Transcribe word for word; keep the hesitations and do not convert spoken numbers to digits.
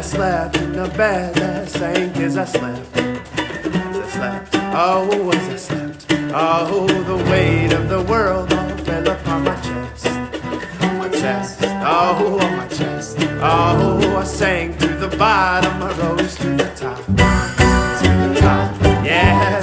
slept in the bed that sank as I slept, as I slept, oh, as I slept. Oh, the weight of the world all fell upon my chest, my chest, oh, on my chest. Oh, I sank to the bottom, I rose to the top, to the top, yeah.